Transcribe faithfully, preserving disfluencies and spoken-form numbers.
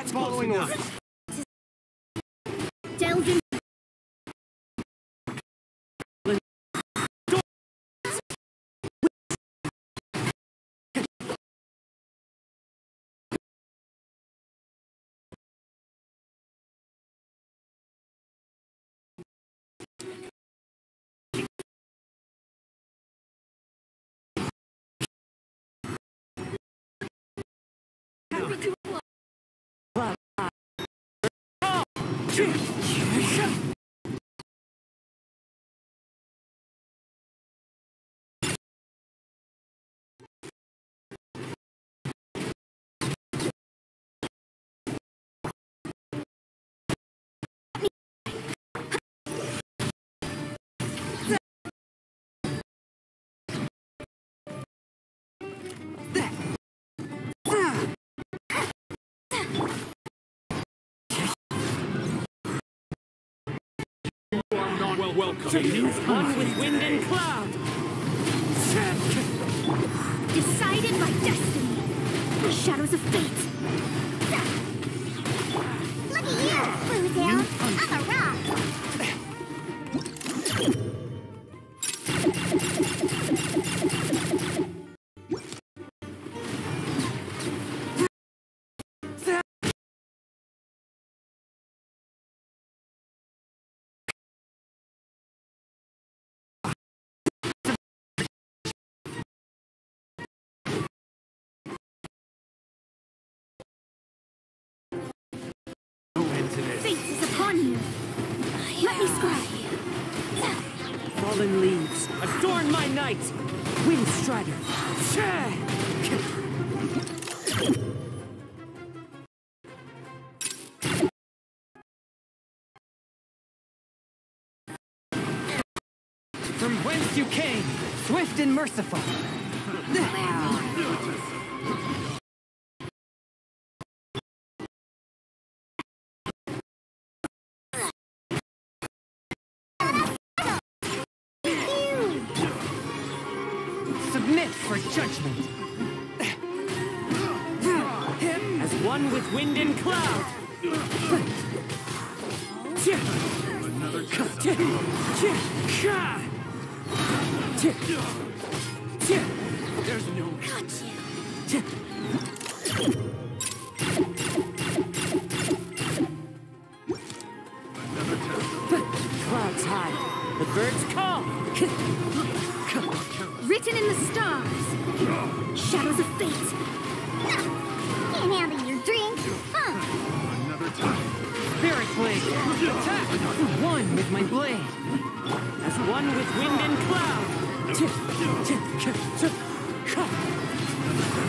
That's following orders. Delve in. Well, welcome. One with wind and cloud. Decided by destiny. The shadows of fate. Look at you, Bluetail. I'm a rock. Fate is upon you. Let me scribe. Fallen leaves, adorn my night. Wind strider. From whence you came, swift and merciful. Submit for judgment. As one with wind and cloud. Another There's no... Got you. Another test. Clouds high, the birds call. Written in the stars. Shadows of fate. Can't handle your drink, huh? Another time. Spirit blade, attack! One with my blade. As one with wind and cloud.